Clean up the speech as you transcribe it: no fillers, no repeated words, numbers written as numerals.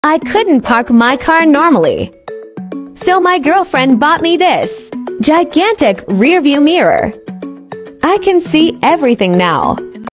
I couldn't park my car normally. So my girlfriend bought me this gigantic rearview mirror. I can see everything now.